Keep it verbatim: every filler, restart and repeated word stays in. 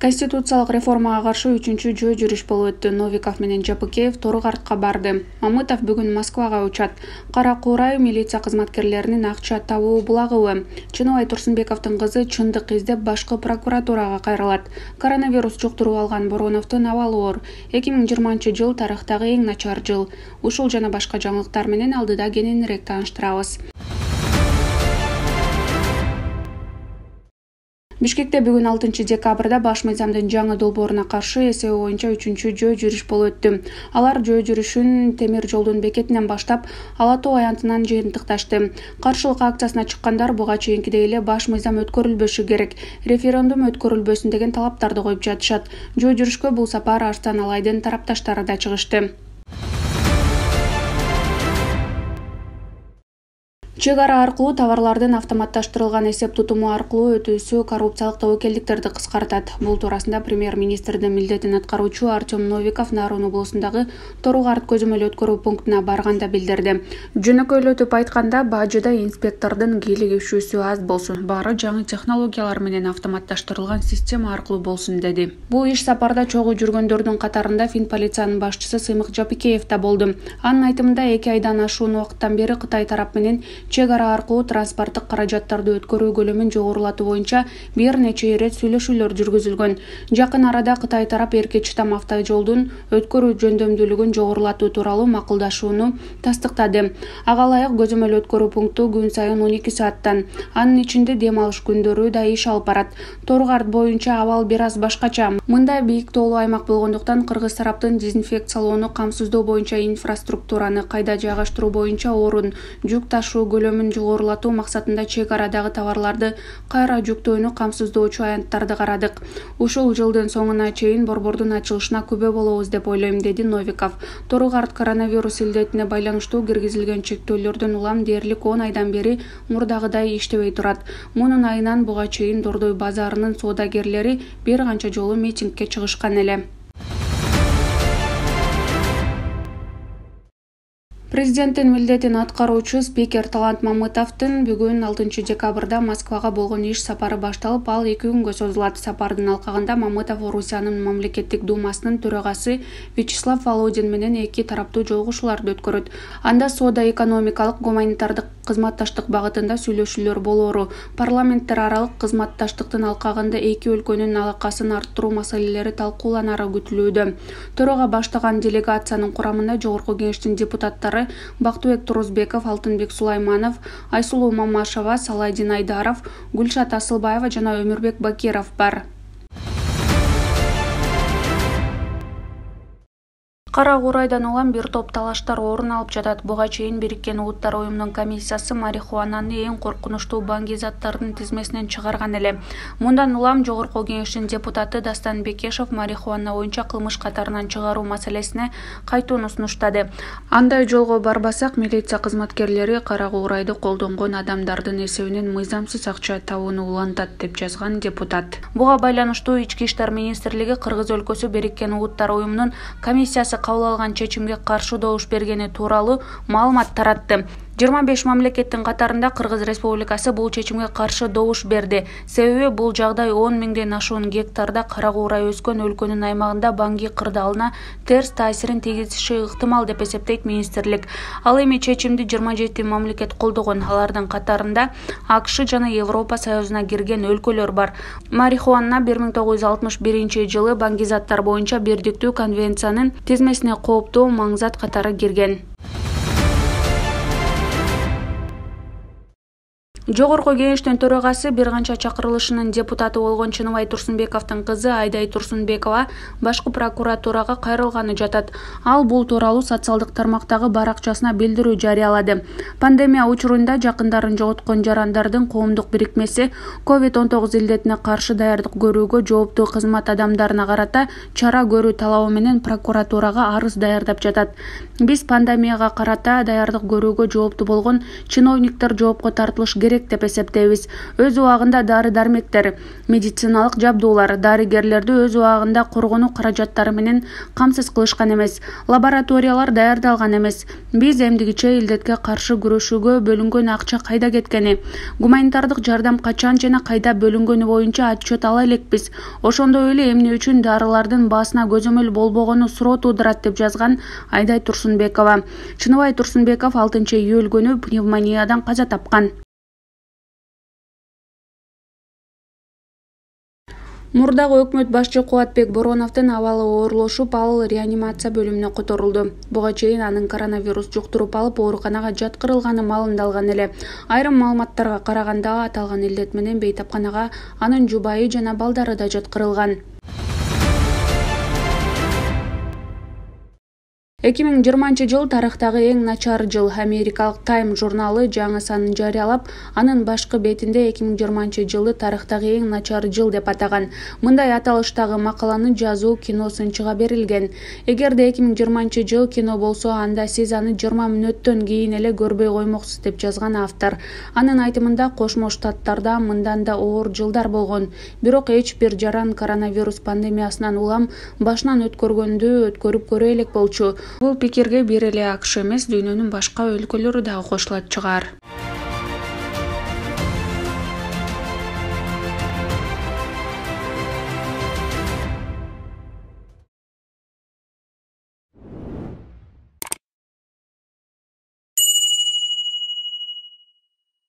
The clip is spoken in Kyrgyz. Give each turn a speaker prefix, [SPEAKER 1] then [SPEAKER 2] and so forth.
[SPEAKER 1] Конституциялык реформага каршы үчүнчү жөө жүрүш болуп өттү. Новиков менен Жапыкеев Тору-Картка барды. Мамытов бүгүн Москвага учат. Кара Куурай милиция кызматкерлеринин акча табуу булагыбы. Чыныбай Турсунбековдун кызы чындык издеп башкы прокуратурага кайрылат. Коронавирус жуктуруп алган Бороновдун абалы оор. эки миң жыйырманчы жыл тарыхтагы эң начар жыл. Ушул жана башка жаңылыктар менен алдыда кененирээк тааныштырабыз. Бишкекте бүгүн алтынчы декабрда баш мыйзамдын жаңы долбооруна каршы эсеби боюнча үчүнчү жөө жүрүш болуп өттү. Алар жөө жүрүшүн темир жолдун бекетинен баштап Ала Тоо аянтынан жыйынтыкташты. Каршылык акциясына чыккандар буга чейинкидей эле баш мыйзам өткөрүлбөшү керек, референдум өткөрүлбөсүн деген талаптарды коюп жатышат. Жөө жүрүшкө бул сапар Арстан Алайдын тарапташтары да чыгышты. Чек ара аркылуу товарлардын автоматташтырылган эсеп тутуму аркылуу өтүүсү коррупциялык тобокелдиктерди кыскартат. Бул туурасында премьер-министрдин милдетин аткаруучу Артем Новиков Нарын облусундагы Тору-Карт көзөмөл өткөрүү пунктуна барганда билдирди. Жөнөкөйлөтүп айтканда, бажыда инспектордун кийлигишүүсү аз болсун, баары жаңы технологиялар менен автоматташтырылган система аркылуу болсун деди. Бул иш сапарда чогуу жүргөндөрдүн катарында Финполициянын башчысы Сыймык Жапыкеев да болду. Анын айтымында эки айдан ашуун убакыттан бери Кытай тарап менен чек ара аркылуу транспорттук каражаттарды өткөрүү көлөмүн жогорулатуу боюнча бир нече ирет сүйлөшүүлөр жүргүзүлгөн. Жакын арада Кытай тарап Эрке Чытам автожолдун өткөрүү жөндөмдүүлүгүн жогорулатуу тууралуу макулдашууну тастыктады. Ага ылайык көзөмөл өткөрүү пункту күн сайын он эки сааттан, анын ичинде дем алыш күндөрү да иш алып барат. Тору-Карт боюнча абал бир аз башкача. Мындай бийик тоолуу аймак болгондуктан кыргыз тараптын дезинфекциялоону камсыздоо боюнча инфраструктураны кайда жайгаштыруу боюнча орун, жүк ташуу көлөмүн жогорулатуу максатында чек арадагы товарларды кайра жүктөөнү камсыздоочу аянттарды карадык. Ушул жылдын соңуна чейин борбордун ачылышына күбө болобуз деп ойлойм, деди Новиков. Тору-Карт коронавирус илдетине байланыштуу киргизилген чектөөлөрдөн улам дээрлик он айдан бери мурдагыдай иштебей турат. Мунун айынан буга чейин Дордой базарынын соодагерлери бир канча жолу митингге чыгышкан эле. Президенттин милдетин аткаруучу спикер Талант Мамытовдун бүгүн алтынчы декабрда Москвага болгон иш сапары башталып, ал эки күнгө созулат. Сапардын алкагында Мамытов Орусиянын мамлекеттик думасынын төрагасы Вячеслав Володин менен эки тараптуу жолугушууларды өткөрөт. Анда соода-экономикалык, гуманитардык кызматташтык багытында сүйлөшүүлөр болоору, парламенттер аралык кызматташтыктын алкагында эки өлкөнүн алакасын арттыруу маселелери талкууланары күтүлүүдө. Төрага баштаган делегациянын курамында Жогорку Кеңештин депутаттары Бактыбек Турузбеков, Алтынбек Сулайманов, Айсулуу Мамашева, Салайдин Айдаров, Гүлшат Асылбаева жана Өмүрбек Бакиров бар. Кара Куурайдан улам бир топ талаштар орун алып жатат. Буга чейин Бириккен Улуттар уюмунун комиссиясы марихуананы эң коркунучтуу баңги заттардын тизмесинен чыгарган эле. Мындан улам Жогорку Кеңештин депутаты Дастан Бекешев марихуана боюнча кылмыш катарынан чыгаруу маселесине кайтууну сунуштады. Андай жолго барбасак, милиция кызматкерлери Кара Куурайды колдонгон адамдардын эсебинен мыйзамсыз акча табууну улантат, деп жазган депутат. Буга байланыштуу Ички иштер министрлиги Кыргыз өлкөсү Бириккен Улуттар уюмунун комиссиясы кабыл алган чечимге каршы добуш бергени тууралуу маалымат таратты. жыйырма беш мамлекеттин катарында Кыргыз Республикасы бул чечимге каршы добуш берди. Себеби бул жагдай он миңден ашуун гектарда Кара Куурай өскөн өлкөнүн аймагында баңги кырдаалына терс таасирин тийгизиши ыктымал деп эсептейт министрлик. Ал эми чечимди жыйырма жети мамлекет колдогон. Алардын катарында АКШ жана Европа Союзуна кирген өлкөлөр бар. Марихуана бир миң тогуз жүз алтымыш биринчи жылы баңги заттар боюнча бирдиктүү конвенциянын тизмесине кооптуу маңзат катары кирген. Жогорку Кеңештин төрагасы бир канча чакырылышынын депутаты болгон Чыныбай Турсунбековдун кызы Айдай Турсунбекова башкы прокуратурага кайрылганы жатат. Ал бул тууралуу социалдык тармактагы баракчасына билдирүү жарыялады. Пандемия учурунда жакындарын жоготкон жарандардын коомдук бирикмеси ковид он тогуз илдетине каршы даярдык көрүүгө жооптуу кызмат адамдарына карата чара көрүү талабы менен прокуратурага арыз даярдап жатат. Биз пандемияга карата даярдык көрүүгө жооптуу болгон чиновниктер жоопко тартылыш керек керек деп эсептейбиз. Өз убагында дары-дармектер, медициналык жабдуулар, дарыгерлерди өз убагында коргонуу каражаттары менен камсыз кылышкан эмес, лабораториялар даярдалган эмес. Биз эмдигиче илдетке каршы күрөшүүгө бөлүнгөн акча кайда кеткени, гуманитардык жардам качан жана кайда бөлүнгөнү боюнча отчет ала элекпиз. Ошондой эле эмне үчүн дарылардын баасына көзөмөл болбогону суроо туудурат деп жазган Айдай Турсунбекова. Чыныбай Турсунбеков алтынчы июль күнү пневмониядан каза тапкан. Мурдагы өкмөт башчы Кубатбек Бороновдун абалы оорлошуп, ал реанимация бөлүмүнө которулду. Буга чейин анын коронавирус жуктуруп алып, ооруканага жаткырылганы малындалган эле. Айрым маалыматтарга караганда, аталган илдет менен бейтапканага анын жубайы жана балдары да жаткырылган. эки миң жыйырманчы жыл тарыхтагы эң начар жыл. Америкалык Time журналы жаңы санын жарыялап, анын башкы бетинде эки миң жыйырманчы жылды тарыхтагы эң начар жыл деп атаган. Мындай аталыштагы макаланы жазуу кино сынчыга берилген. Эгерде эки миң жыйырманчы жыл кино болсо, анда сиз аны жыйырма мүнөттөн кийин эле көрбөй коймоксуз деп жазган автор. Анын айтымында Кошмо Штаттарда мындан да оор жылдар болгон. Бирок эч бир жаран коронавирус пандемиясынан улам башынан өткөргөндү өткөрүп көрө элек болчу. Бул пикирге бир эле АКШ эмес, дүйнөнүн башка өлкөлөрү дагы кошулат чыгар.